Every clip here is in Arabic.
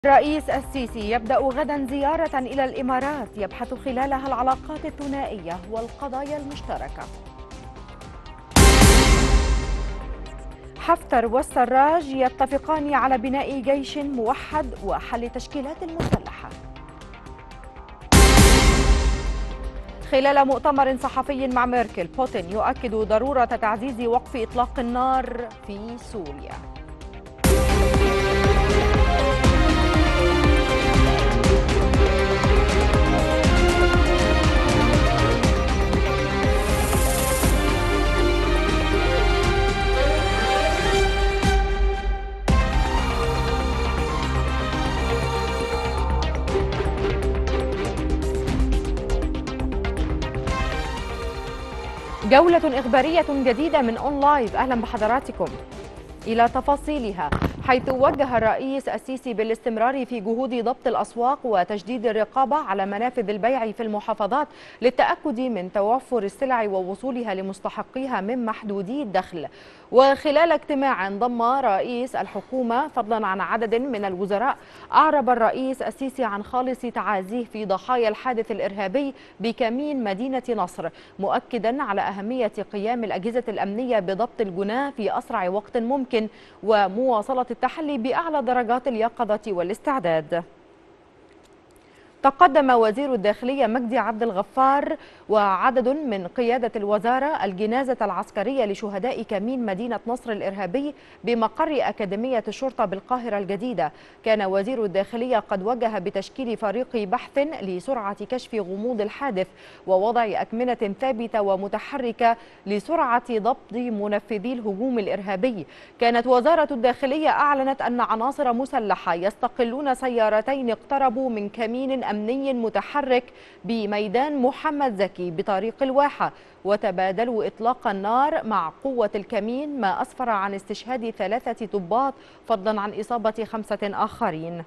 الرئيس السيسي يبدأ غدا زيارة إلى الإمارات يبحث خلالها العلاقات الثنائية والقضايا المشتركة. حفتر والسراج يتفقان على بناء جيش موحد وحل تشكيلات مسلحة. خلال مؤتمر صحفي مع ميركل، بوتين يؤكد ضرورة تعزيز وقف إطلاق النار في سوريا. جولة إخبارية جديدة من أون لايف، أهلا بحضراتكم. إلى تفاصيلها، حيث وجه الرئيس السيسي بالاستمرار في جهود ضبط الأسواق وتشديد الرقابة على منافذ البيع في المحافظات للتأكد من توفر السلع ووصولها لمستحقيها من محدودي الدخل. وخلال اجتماع ضم رئيس الحكومة فضلا عن عدد من الوزراء، أعرب الرئيس السيسي عن خالص تعازيه في ضحايا الحادث الإرهابي بكمين مدينة نصر، مؤكدا على أهمية قيام الأجهزة الأمنية بضبط الجناه في أسرع وقت ممكن ومواصلة التحلي بأعلى درجات اليقظة والاستعداد. تقدم وزير الداخلية مجدي عبد الغفار وعدد من قيادة الوزارة الجنازة العسكرية لشهداء كمين مدينة نصر الإرهابي بمقر أكاديمية الشرطة بالقاهرة الجديدة. كان وزير الداخلية قد وجه بتشكيل فريق بحث لسرعة كشف غموض الحادث ووضع أكمنة ثابتة ومتحركة لسرعة ضبط منفذي الهجوم الإرهابي. كانت وزارة الداخلية أعلنت أن عناصر مسلحة يستقلون سيارتين اقتربوا من كمين أمني متحرك بميدان محمد زكي بطريق الواحة، وتبادلوا إطلاق النار مع قوة الكمين، ما أسفر عن استشهاد 3 ضباط فضلا عن إصابة 5 آخرين.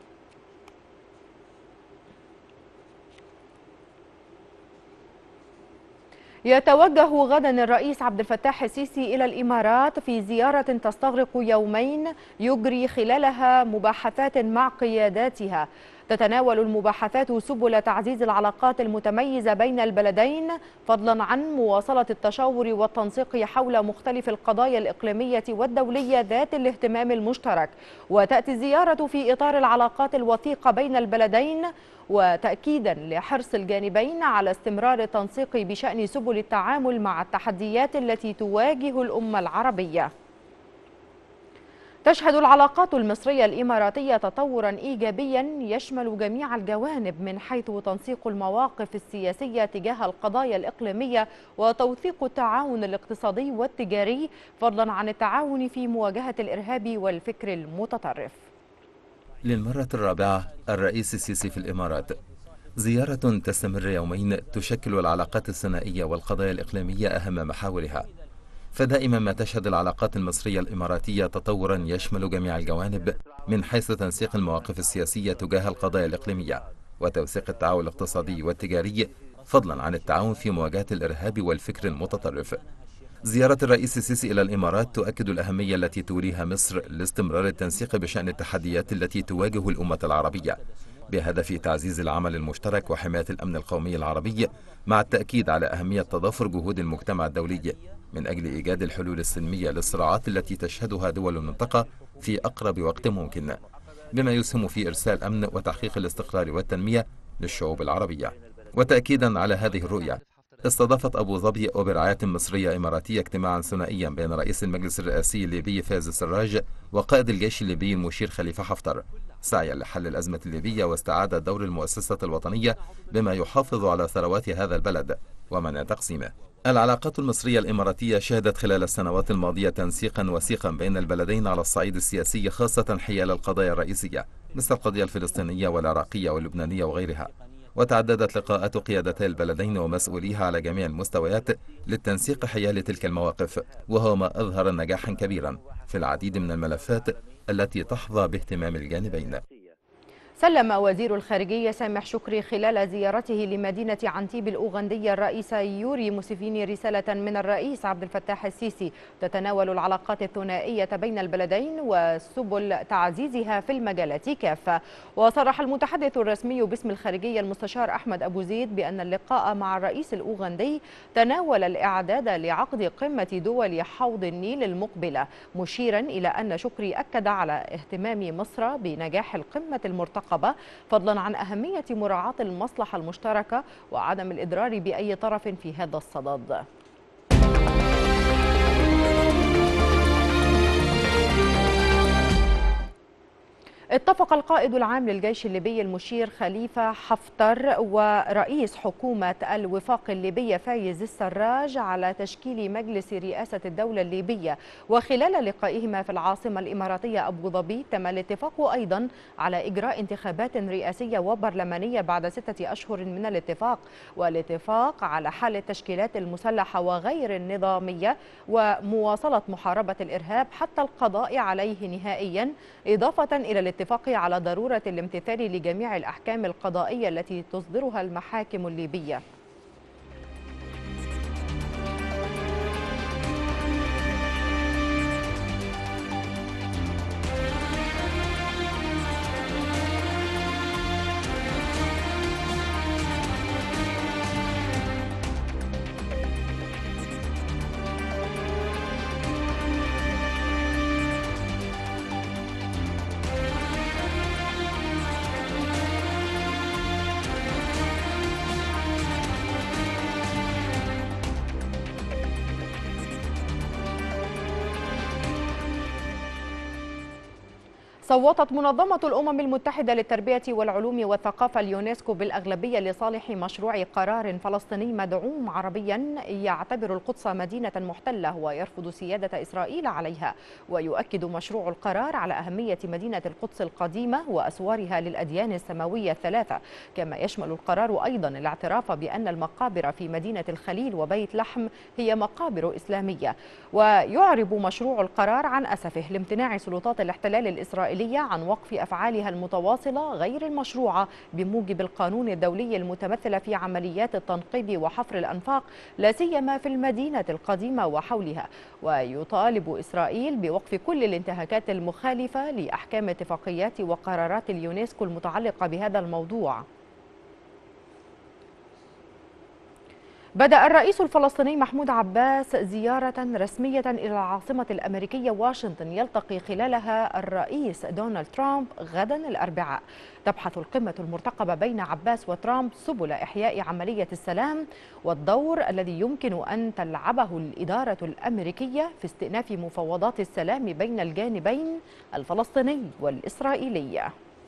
يتوجه غدا الرئيس عبد الفتاح السيسي إلى الإمارات في زيارة تستغرق يومين يجري خلالها مباحثات مع قياداتها. تتناول المباحثات سبل تعزيز العلاقات المتميزة بين البلدين فضلا عن مواصلة التشاور والتنسيق حول مختلف القضايا الإقليمية والدولية ذات الاهتمام المشترك. وتأتي الزيارة في إطار العلاقات الوثيقة بين البلدين وتأكيدا لحرص الجانبين على استمرار التنسيق بشأن سبل التعامل مع التحديات التي تواجه الأمة العربية. تشهد العلاقات المصرية الإماراتية تطورا إيجابيا يشمل جميع الجوانب، من حيث تنسيق المواقف السياسية تجاه القضايا الإقليمية وتوثيق التعاون الاقتصادي والتجاري فضلا عن التعاون في مواجهة الإرهاب والفكر المتطرف. للمرة الرابعة الرئيس السيسي في الإمارات، زيارة تستمر يومين تشكل العلاقات الثنائية والقضايا الإقليمية أهم محاورها. فدائما ما تشهد العلاقات المصرية الإماراتية تطورا يشمل جميع الجوانب، من حيث تنسيق المواقف السياسية تجاه القضايا الإقليمية وتوثيق التعاون الاقتصادي والتجاري فضلا عن التعاون في مواجهة الإرهاب والفكر المتطرف. زيارة الرئيس السيسي إلى الإمارات تؤكد الأهمية التي توليها مصر لاستمرار التنسيق بشأن التحديات التي تواجه الأمة العربية، بهدف تعزيز العمل المشترك وحماية الأمن القومي العربي، مع التأكيد على أهمية تضافر جهود المجتمع الدولي من أجل إيجاد الحلول السلمية للصراعات التي تشهدها دول المنطقة في أقرب وقت ممكن، بما يسهم في إرسال أمن وتحقيق الاستقرار والتنمية للشعوب العربية. وتأكيدا على هذه الرؤية، استضافت أبو ظبي وبرعاية مصرية إماراتية اجتماعا ثنائيا بين رئيس المجلس الرئاسي الليبي فايز السراج وقائد الجيش الليبي المشير خليفة حفتر، سعيا لحل الأزمة الليبية واستعادة دور المؤسسة الوطنية بما يحافظ على ثروات هذا البلد ومنع تقسيمه. العلاقات المصرية الإماراتية شهدت خلال السنوات الماضية تنسيقا وثيقا بين البلدين على الصعيد السياسي، خاصة حيال القضايا الرئيسية مثل القضية الفلسطينية والعراقية واللبنانية وغيرها. وتعددت لقاءات قيادتي البلدين ومسؤوليها على جميع المستويات للتنسيق حيال تلك المواقف، وهو ما أظهر نجاحا كبيرا في العديد من الملفات التي تحظى باهتمام الجانبين. سلم وزير الخارجية سامح شكري خلال زيارته لمدينة عنتيب الأوغندية الرئيس يوري موسيفيني رسالة من الرئيس عبد الفتاح السيسي تتناول العلاقات الثنائية بين البلدين وسبل تعزيزها في المجالات كافة. وصرح المتحدث الرسمي باسم الخارجية المستشار أحمد أبو زيد بأن اللقاء مع الرئيس الأوغندي تناول الإعداد لعقد قمة دول حوض النيل المقبلة، مشيرا إلى أن شكري أكد على اهتمام مصر بنجاح القمة المرتقبة، فضلا عن أهمية مراعاة المصلحة المشتركة وعدم الإضرار بأي طرف في هذا الصدد. اتفق القائد العام للجيش الليبي المشير خليفة حفتر ورئيس حكومة الوفاق الليبية فايز السراج على تشكيل مجلس رئاسة الدولة الليبية. وخلال لقائهما في العاصمة الإماراتية أبو ظبي تم الاتفاق أيضا على إجراء انتخابات رئاسية وبرلمانية بعد 6 أشهر من الاتفاق، والاتفاق على حل التشكيلات المسلحة وغير النظامية ومواصلة محاربة الإرهاب حتى القضاء عليه نهائيا، إضافة إلى الاتفاق على ضرورة الامتثال لجميع الأحكام القضائية التي تصدرها المحاكم الليبية. صوتت منظمة الأمم المتحدة للتربية والعلوم والثقافة اليونسكو بالأغلبية لصالح مشروع قرار فلسطيني مدعوم عربيا يعتبر القدس مدينة محتلة ويرفض سيادة إسرائيل عليها. ويؤكد مشروع القرار على أهمية مدينة القدس القديمة وأسوارها للأديان السماوية الثلاثة، كما يشمل القرار أيضا الاعتراف بأن المقابر في مدينة الخليل وبيت لحم هي مقابر إسلامية. ويعرب مشروع القرار عن أسفه لامتناع سلطات الاحتلال الإسرائيلي عن وقف أفعالها المتواصلة غير المشروعة بموجب القانون الدولي المتمثل في عمليات التنقيب وحفر الأنفاق، لا سيما في المدينة القديمة وحولها. ويطالب إسرائيل بوقف كل الانتهاكات المخالفة لأحكام اتفاقيات وقرارات اليونسكو المتعلقة بهذا الموضوع. بدأ الرئيس الفلسطيني محمود عباس زيارة رسمية إلى العاصمة الأمريكية واشنطن يلتقي خلالها الرئيس دونالد ترامب غدا الأربعاء. تبحث القمة المرتقبة بين عباس وترامب سبل إحياء عملية السلام والدور الذي يمكن أن تلعبه الإدارة الأمريكية في استئناف مفاوضات السلام بين الجانبين الفلسطيني والإسرائيلي.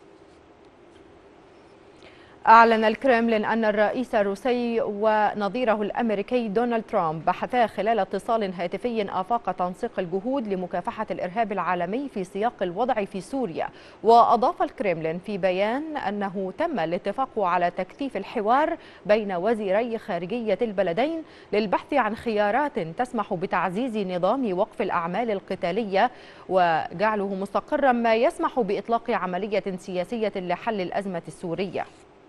أعلن الكرملين أن الرئيس الروسي ونظيره الأمريكي دونالد ترامب بحثا خلال اتصال هاتفي آفاق تنسيق الجهود لمكافحة الإرهاب العالمي في سياق الوضع في سوريا. وأضاف الكرملين في بيان أنه تم الاتفاق على تكثيف الحوار بين وزيري خارجية البلدين للبحث عن خيارات تسمح بتعزيز نظام وقف الأعمال القتالية وجعله مستقرا، ما يسمح بإطلاق عملية سياسية لحل الأزمة السورية.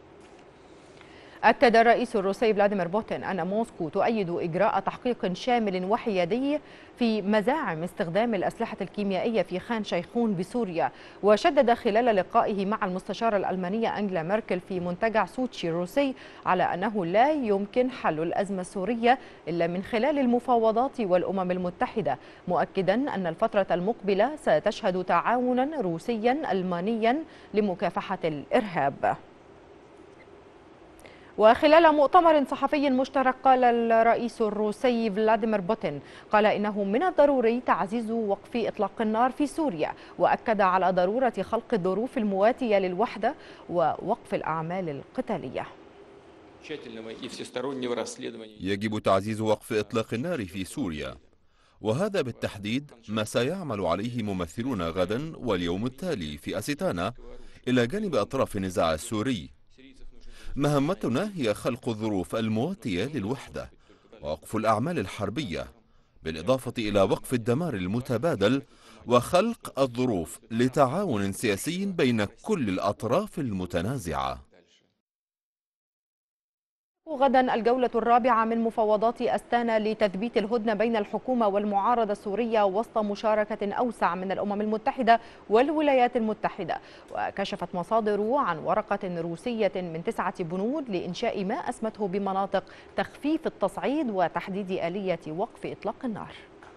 أكد الرئيس الروسي فلاديمير بوتين أن موسكو تؤيد إجراء تحقيق شامل وحيادي في مزاعم استخدام الأسلحة الكيميائية في خان شيخون بسوريا. وشدد خلال لقائه مع المستشارة الألمانية أنجلا ميركل في منتجع سوتشي الروسي على أنه لا يمكن حل الأزمة السورية إلا من خلال المفاوضات والأمم المتحدة، مؤكدا أن الفترة المقبلة ستشهد تعاونا روسيا ألمانيا لمكافحة الإرهاب. وخلال مؤتمر صحفي مشترك قال الرئيس الروسي فلاديمير بوتين إنه من الضروري تعزيز وقف إطلاق النار في سوريا، وأكد على ضرورة خلق الظروف المواتية للوحدة ووقف الأعمال القتالية. يجب تعزيز وقف إطلاق النار في سوريا، وهذا بالتحديد ما سيعمل عليه ممثلون غدا واليوم التالي في أستانا إلى جانب أطراف النزاع السوري. مهمتنا هي خلق الظروف المواتية للوحدة ووقف الأعمال الحربية، بالإضافة إلى وقف الدمار المتبادل وخلق الظروف لتعاون سياسي بين كل الأطراف المتنازعة. غدا الجولة الرابعة من مفاوضات أستانا لتثبيت الهدنة بين الحكومة والمعارضة السورية وسط مشاركة أوسع من الأمم المتحدة والولايات المتحدة. وكشفت مصادر عن ورقة روسية من 9 بنود لإنشاء ما أسمته بمناطق تخفيف التصعيد وتحديد آلية وقف إطلاق النار.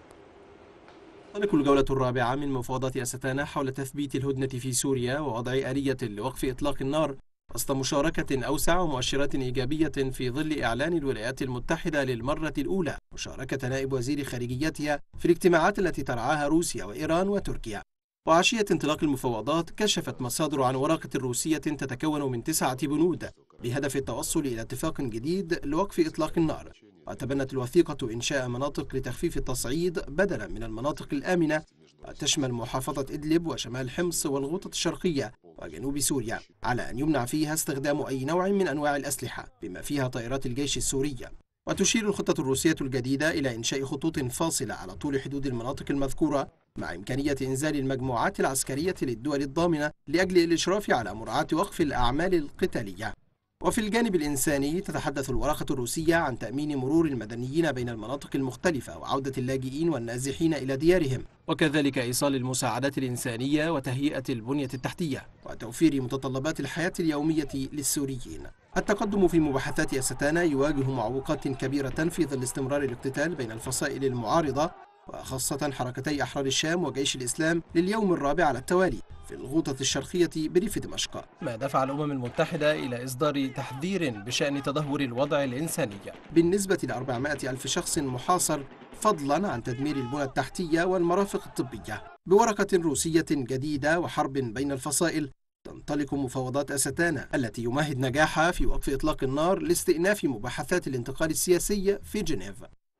تنطلق الجولة الرابعة من مفاوضات أستانا حول تثبيت الهدنة في سوريا ووضع آلية لوقف إطلاق النار وسط مشاركة أوسع ومؤشرات إيجابية في ظل إعلان الولايات المتحدة للمرة الأولى مشاركة نائب وزير خارجيتها في الاجتماعات التي ترعاها روسيا وإيران وتركيا. وعشية انطلاق المفاوضات كشفت مصادر عن ورقة روسية تتكون من 9 بنود بهدف التوصل إلى اتفاق جديد لوقف إطلاق النار. وتبنت الوثيقة إنشاء مناطق لتخفيف التصعيد بدلا من المناطق الآمنة، وتشمل محافظة إدلب وشمال حمص والغوطة الشرقية وجنوب سوريا، على أن يمنع فيها استخدام أي نوع من أنواع الأسلحة بما فيها طائرات الجيش السورية. وتشير الخطة الروسية الجديدة إلى إنشاء خطوط فاصلة على طول حدود المناطق المذكورة مع إمكانية إنزال المجموعات العسكرية للدول الضامنة لأجل الإشراف على مراعاة وقف الأعمال القتالية. وفي الجانب الإنساني تتحدث الورقة الروسية عن تأمين مرور المدنيين بين المناطق المختلفة وعودة اللاجئين والنازحين إلى ديارهم، وكذلك إيصال المساعدات الإنسانية وتهيئة البنية التحتية وتوفير متطلبات الحياة اليومية للسوريين. التقدم في مباحثات أستانا يواجه معوقات كبيرة في ظل استمرار الاقتتال بين الفصائل المعارضة، وخاصة حركتي أحرار الشام وجيش الإسلام لليوم الرابع على التوالي في الغوطة الشرقية بريف دمشق، ما دفع الأمم المتحدة إلى إصدار تحذير بشأن تدهور الوضع الإنساني بالنسبة ل400 ألف شخص محاصر، فضلا عن تدمير البنى التحتية والمرافق الطبية. بورقة روسية جديدة وحرب بين الفصائل تنطلق مفاوضات أستانا التي يمهد نجاحها في وقف إطلاق النار لاستئناف مباحثات الانتقال السياسي في جنيف.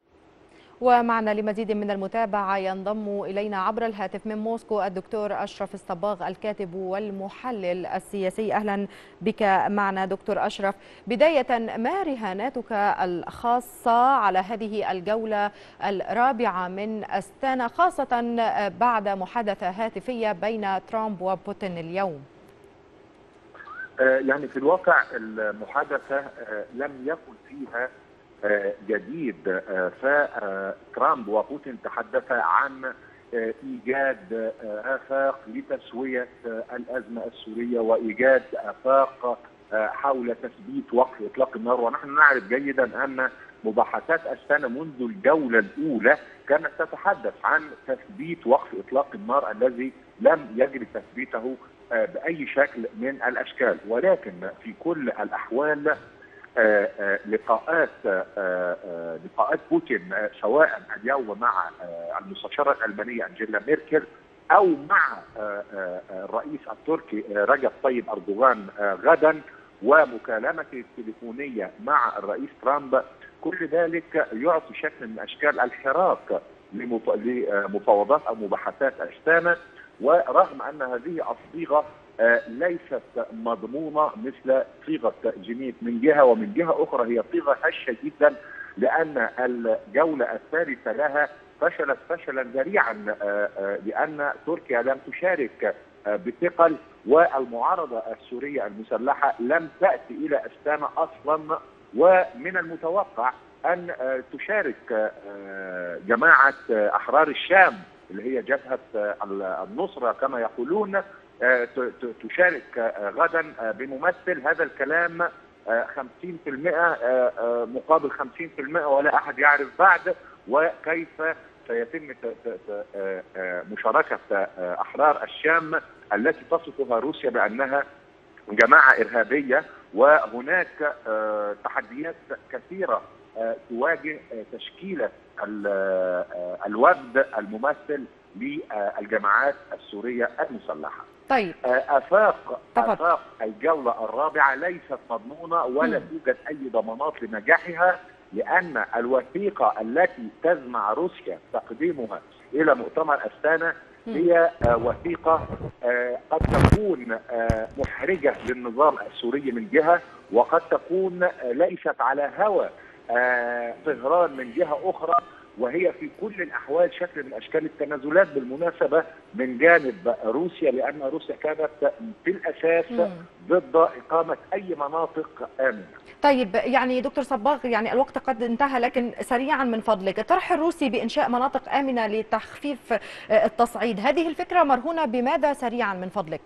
ومعنا لمزيد من المتابعة ينضم إلينا عبر الهاتف من موسكو الدكتور أشرف الصباغ الكاتب والمحلل السياسي. أهلا بك معنا دكتور أشرف. بداية، ما رهاناتك الخاصة على هذه الجولة الرابعة من أستانا، خاصة بعد محادثة هاتفية بين ترامب وبوتين اليوم؟ يعني في الواقع المحادثة لم يكن فيها جديد، فترامب وبوتين تحدثا عن إيجاد آفاق لتسوية الأزمة السورية وإيجاد آفاق حول تثبيت وقف إطلاق النار. ونحن نعرف جيدا أن مباحثات أستانا منذ الجولة الأولى كانت تتحدث عن تثبيت وقف إطلاق النار الذي لم يجري تثبيته بأي شكل من الأشكال. ولكن في كل الأحوال لقاءات بوتين سواء اليوم مع المستشارة الألمانية أنجيلا ميركل أو مع الرئيس التركي رجب طيب أردوغان غدا، ومكالمته التليفونية مع الرئيس ترامب، كل ذلك يعطي شكل من أشكال الحراك لمفاوضات أو مباحثات أستانا. ورغم أن هذه الصيغة ليست مضمونة مثل صيغة جنيف من جهة، ومن جهة أخرى هي صيغة هشة جدا، لأن الجولة الثالثة لها فشلت فشلا ذريعا، لأن تركيا لم تشارك بثقل، والمعارضة السورية المسلحة لم تأتي إلى أستانا أصلا. ومن المتوقع أن تشارك جماعة أحرار الشام اللي هي جبهة النصرة كما يقولون، تشارك غدا بممثل. هذا الكلام 50% مقابل 50%، ولا أحد يعرف بعد وكيف سيتم مشاركة أحرار الشام التي تصفها روسيا بأنها جماعة إرهابية. وهناك تحديات كثيرة تواجه تشكيلة الوفد الممثل للجماعات السورية المسلحة. طيب، آفاق الجولة الرابعة ليست مضمونة ولا توجد أي ضمانات لنجاحها، لأن الوثيقة التي تزمع روسيا تقديمها إلى مؤتمر أستانا هي وثيقة قد تكون محرجة للنظام السوري من جهة، وقد تكون ليست على هوى طهران من جهة أخرى. وهي في كل الأحوال شكل من أشكال التنازلات بالمناسبة من جانب روسيا، لأن روسيا كانت في الأساس ضد إقامة أي مناطق آمنة. طيب يعني دكتور صباغ، يعني الوقت قد انتهى، لكن سريعا من فضلك، الطرح الروسي بإنشاء مناطق آمنة لتخفيف التصعيد، هذه الفكرة مرهونة بماذا سريعا من فضلك؟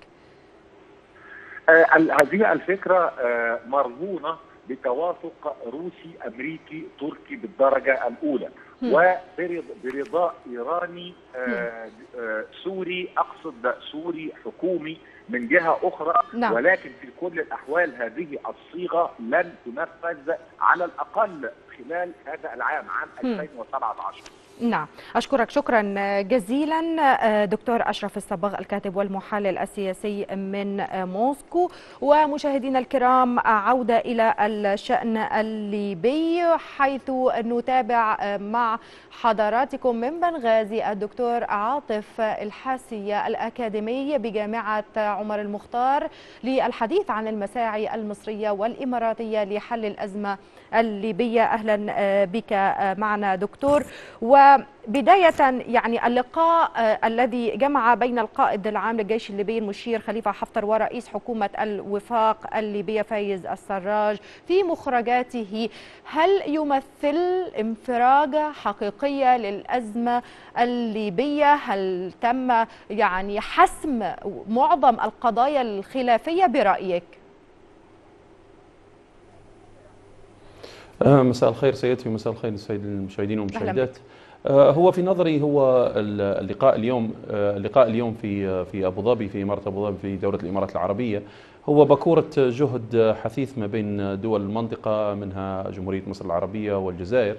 هذه الفكرة مرهونة بتوافق روسي أمريكي تركي بالدرجة الأولى، وبرضاء إيراني سوري، أقصد سوري حكومي من جهة أخرى. نعم. ولكن في كل الأحوال هذه الصيغة لن تنفذ على الأقل خلال هذا العام، عام 2017. نعم، أشكرك شكرا جزيلا دكتور أشرف الصباغ، الكاتب والمحلل السياسي من موسكو. ومشاهدينا الكرام، عودة إلى الشأن الليبي، حيث نتابع مع حضراتكم من بنغازي الدكتور عاطف الحاسي الأكاديمي بجامعة عمر المختار للحديث عن المساعي المصرية والإماراتية لحل الأزمة الليبية. أهلا بك معنا دكتور. وبداية يعني اللقاء الذي جمع بين القائد العام للجيش الليبي المشير خليفة حفتر ورئيس حكومة الوفاق الليبية فايز السراج في مخرجاته، هل يمثل انفراجة حقيقية للأزمة الليبية؟ هل تم يعني حسم معظم القضايا الخلافية برأيك؟ مساء الخير سيدتي ومساء الخير للسيد المشاهدين والمشاهدات. هو في نظري هو اللقاء اليوم في ابو ظبي، في اماره ابو ظبي في دوله الامارات العربيه، هو باكوره جهد حثيث ما بين دول المنطقه، منها جمهوريه مصر العربيه والجزائر،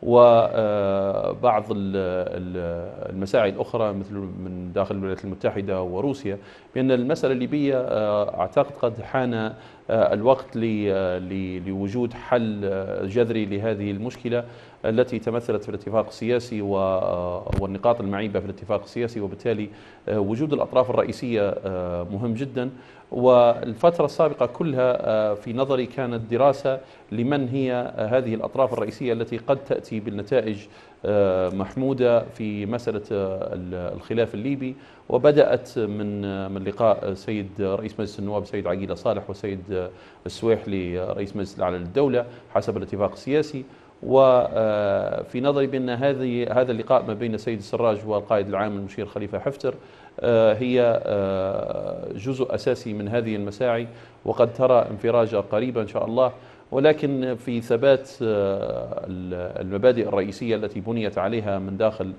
وبعض المساعي الأخرى مثل من داخل الولايات المتحدة وروسيا، بأن المسألة الليبية أعتقد قد حان الوقت لوجود حل جذري لهذه المشكلة التي تمثلت في الاتفاق السياسي والنقاط المعيبة في الاتفاق السياسي، وبالتالي وجود الأطراف الرئيسية مهم جدا. والفترة السابقة كلها في نظري كانت دراسة لمن هي هذه الأطراف الرئيسية التي قد تأتي بالنتائج محمودة في مسألة الخلاف الليبي، وبدأت من لقاء سيد رئيس مجلس النواب سيد عقيلة صالح وسيد السويحلي رئيس مجلس الأعلى للدولة حسب الاتفاق السياسي. وفي نظري بأن هذا اللقاء ما بين السيد السراج والقائد العام المشير خليفة حفتر هي جزء أساسي من هذه المساعي، وقد ترى انفراجة قريبة إن شاء الله، ولكن في ثبات المبادئ الرئيسية التي بنيت عليها من داخل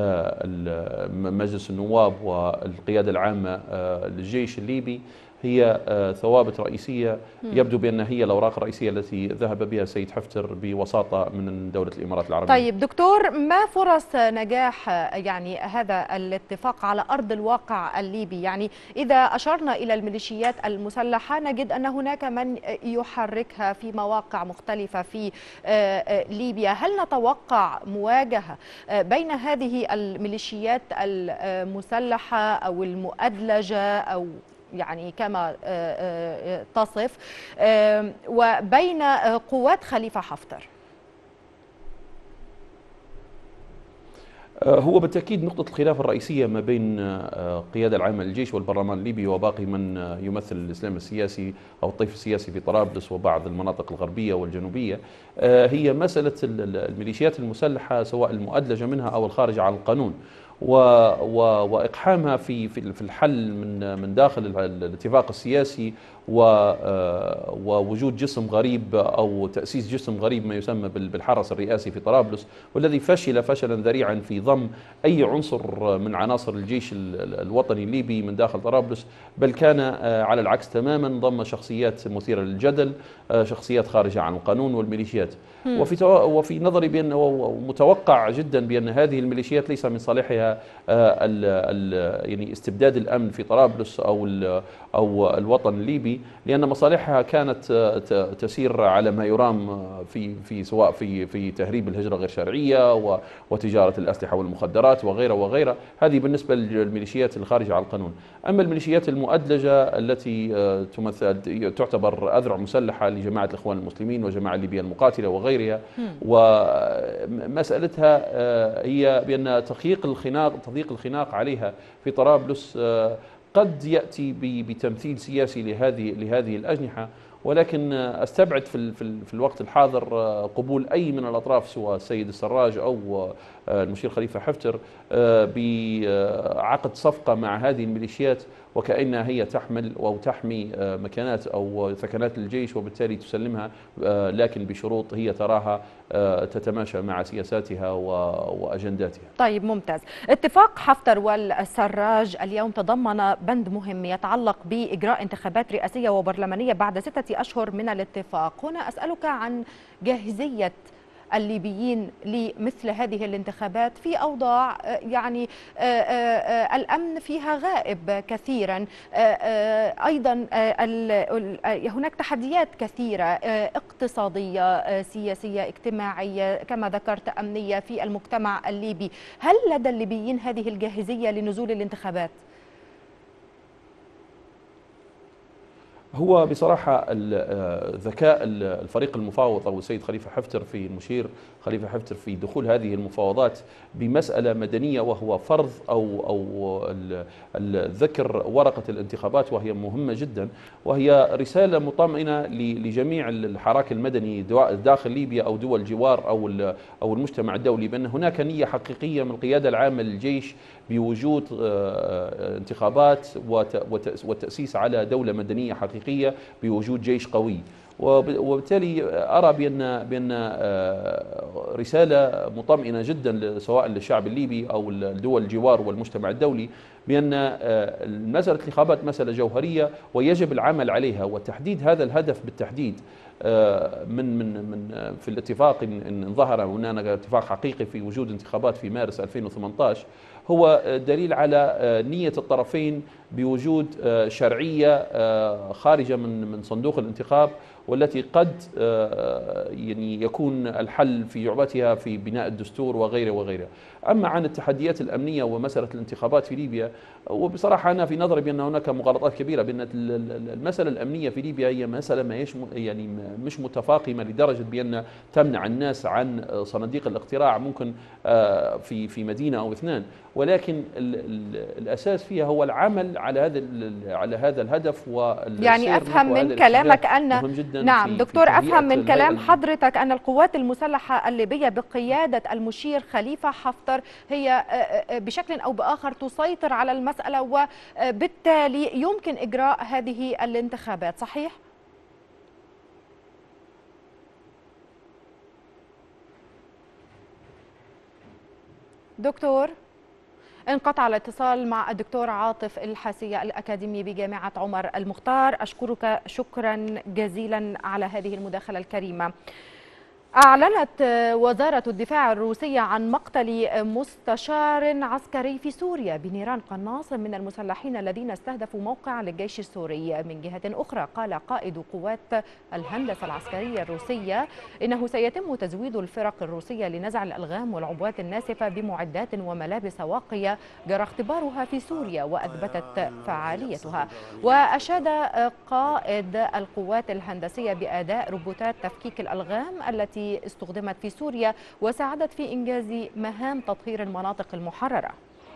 مجلس النواب والقيادة العامة للجيش الليبي، هي ثوابت رئيسية يبدو بأن هي الأوراق الرئيسية التي ذهب بها السيد حفتر بوساطة من دولة الإمارات العربية. طيب دكتور، ما فرص نجاح يعني هذا الاتفاق على أرض الواقع الليبي؟ يعني إذا أشرنا إلى الميليشيات المسلحة نجد أن هناك من يحركها في مواقع مختلفة في ليبيا، هل نتوقع مواجهة بين هذه الميليشيات المسلحة أو المؤدلجة أو يعني كما تصف وبين قوات خليفة حفتر؟ هو بالتأكيد نقطة الخلاف الرئيسية ما بين القيادة العامة للجيش والبرلمان الليبي وباقي من يمثل الإسلام السياسي أو الطيف السياسي في طرابلس وبعض المناطق الغربية والجنوبية هي مسألة الميليشيات المسلحة، سواء المؤدلجة منها أو الخارجة عن القانون، وإقحامها في الحل من داخل الاتفاق السياسي، ووجود جسم غريب أو تأسيس جسم غريب ما يسمى بالحرس الرئاسي في طرابلس، والذي فشل فشلا ذريعا في ضم أي عنصر من عناصر الجيش الوطني الليبي من داخل طرابلس، بل كان على العكس تماما، ضم شخصيات مثيرة للجدل، شخصيات خارجة عن القانون والميليشيات. وفي نظري بأنه متوقع جدا بأن هذه الميليشيات ليس من صالحها عليها يعني استبداد الأمن في طرابلس أو الوطن الليبي، لأن مصالحها كانت تسير على ما يرام في سواء في تهريب الهجرة غير شرعية وتجارة الأسلحة والمخدرات وغيرها وغيرها. هذه بالنسبة للميليشيات الخارجة على القانون. أما الميليشيات المؤدلجة التي تعتبر أذرع مسلحة لجماعة الإخوان المسلمين وجماعة ليبيا المقاتلة وغيرها، ومسألتها هي بأن تضييق الخناق عليها في طرابلس قد يأتي بتمثيل سياسي لهذه الأجنحة، ولكن استبعد في الوقت الحاضر قبول اي من الاطراف سواء السيد السراج او المشير خليفه حفتر بعقد صفقه مع هذه الميليشيات، وكأنها هي تحمل أو تحمي مكانات أو ثكنات الجيش، وبالتالي تسلمها لكن بشروط هي تراها تتماشى مع سياساتها وأجنداتها. طيب ممتاز. اتفاق حفتر والسراج اليوم تضمن بند مهم يتعلق بإجراء انتخابات رئاسية وبرلمانية بعد 6 أشهر من الاتفاق. هنا أسألك عن جاهزية الليبيين لمثل هذه الانتخابات في أوضاع يعني الأمن فيها غائب كثيرا، أيضا هناك تحديات كثيرة اقتصادية سياسية اجتماعية كما ذكرت أمنية في المجتمع الليبي. هل لدى الليبيين هذه الجاهزية لنزول الانتخابات؟ هو بصراحة ذكاء الفريق المفاوض أو السيد خليفة حفتر في المشير خليفة حفتر في دخول هذه المفاوضات بمسألة مدنية، وهو فرض أو ذكر ورقة الانتخابات، وهي مهمة جدا، وهي رسالة مطمئنة لجميع الحراك المدني داخل ليبيا أو دول الجوار أو المجتمع الدولي، بأن هناك نية حقيقية من القيادة العامة للجيش بوجود انتخابات والتأسيس على دولة مدنية حقيقية بوجود جيش قوي. وبالتالي أرى بأن رسالة مطمئنة جدا سواء للشعب الليبي أو الدول الجوار والمجتمع الدولي بأن مسألة الانتخابات مسألة جوهرية ويجب العمل عليها، وتحديد هذا الهدف بالتحديد من في الاتفاق إن ظهر هناك اتفاق حقيقي في وجود انتخابات في مارس 2018 هو دليل على نية الطرفين بوجود شرعية خارجة من صندوق الانتخاب، والتي قد يعني يكون الحل في جعبتها في بناء الدستور وغيره وغيره. أما عن التحديات الأمنية ومسألة الانتخابات في ليبيا، وبصراحة أنا في نظري بأن هناك مغالطات كبيرة، بأن المسألة الأمنية في ليبيا هي مسألة يعني مش متفاقمة لدرجة بأن تمنع الناس عن صناديق الاقتراع ممكن في مدينة أو اثنان، ولكن الأساس فيها هو العمل على هذا الهدف يعني أفهم من كلامك أن نعم دكتور، أفهم من كلام حضرتك أن القوات المسلحة الليبية بقيادة المشير خليفة حفتر هي بشكل أو بآخر تسيطر على المسألة، وبالتالي يمكن إجراء هذه الانتخابات، صحيح؟ دكتور، انقطع الاتصال مع الدكتور عاطف الحاسية الأكاديمي بجامعة عمر المختار. أشكرك شكرا جزيلا على هذه المداخلة الكريمة. أعلنت وزارة الدفاع الروسية عن مقتل مستشار عسكري في سوريا بنيران قناص من المسلحين الذين استهدفوا موقع للجيش السوري. من جهة أخرى قال قائد قوات الهندسة العسكرية الروسية إنه سيتم تزويد الفرق الروسية لنزع الألغام والعبوات الناسفة بمعدات وملابس واقية جرى اختبارها في سوريا وأثبتت فعاليتها. وأشاد قائد القوات الهندسية بأداء روبوتات تفكيك الألغام التي استخدمت في سوريا وساعدت في إنجاز مهام تطهير المناطق المحررة.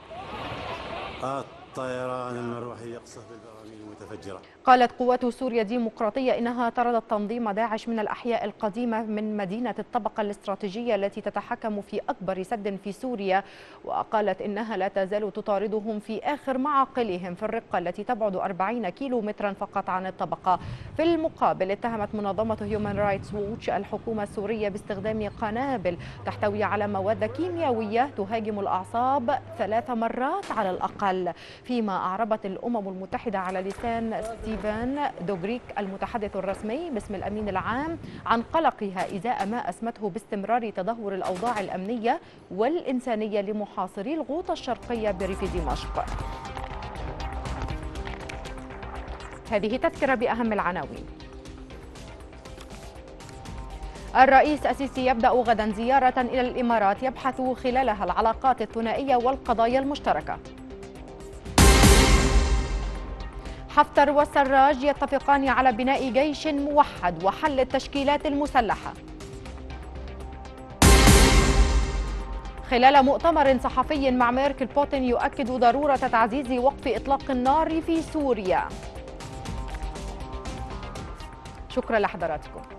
الطيران المروحي يقصف بالبراميل المتفجرة. قالت قوات سوريا الديمقراطية إنها طردت تنظيم داعش من الأحياء القديمة من مدينة الطبقة الاستراتيجية التي تتحكم في أكبر سد في سوريا، وقالت إنها لا تزال تطاردهم في آخر معاقلهم في الرقة التي تبعد 40 كيلومترا فقط عن الطبقة. في المقابل اتهمت منظمة هيومن رايتس ووتش الحكومة السورية باستخدام قنابل تحتوي على مواد كيميائية تهاجم الأعصاب 3 مرات على الأقل، فيما أعربت الأمم المتحدة على لسان الأمريكان ستيفن دوغريك المتحدث الرسمي باسم الأمين العام عن قلقها إزاء ما أسمته باستمرار تدهور الأوضاع الأمنية والإنسانية لمحاصري الغوطة الشرقية بريف دمشق. هذه تذكرة بأهم العناوين. الرئيس السيسي يبدأ غدا زيارة إلى الإمارات يبحث خلالها العلاقات الثنائية والقضايا المشتركة. حفتر والسراج يتفقان على بناء جيش موحد وحل التشكيلات المسلحة. خلال مؤتمر صحفي مع ميركل بوتين يؤكد ضرورة تعزيز وقف إطلاق النار في سوريا. شكرا لحضراتكم.